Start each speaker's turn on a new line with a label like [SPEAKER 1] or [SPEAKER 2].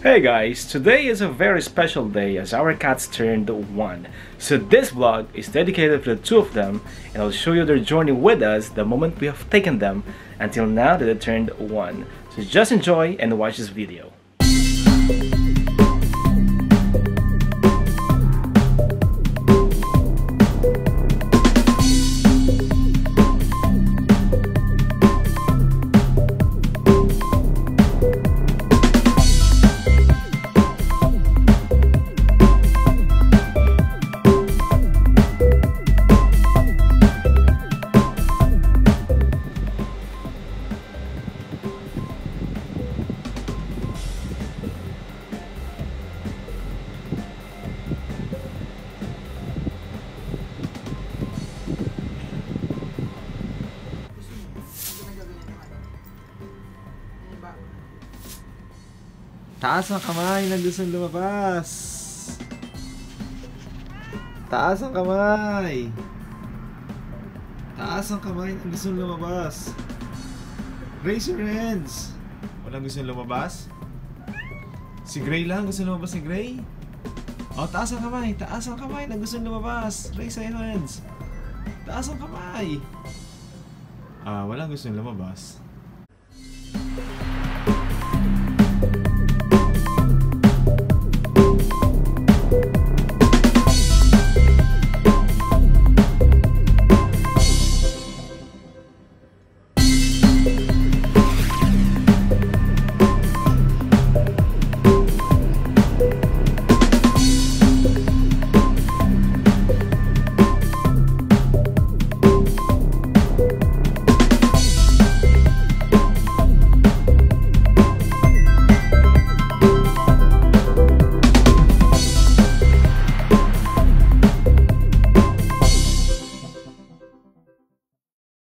[SPEAKER 1] Hey guys, today is a very special day as our cats turned 1. So this vlog is dedicated to the two of them, and I'll show you their journey with us the moment we have taken them until now that they turned 1. So just enjoy and watch this video.
[SPEAKER 2] Taas ang kamay na gustong lumabas. Taas ang kamay. Taas ang kamay na gustong lumabas. Raise your hands. Walang gustong lumabas? Si Gray lang gusto lumabas, si Gray? Oh, taas ang kamay. Taas ang kamay na gustong lumabas. Raise your hands. Taas ang kamay. Walang gustong lumabas.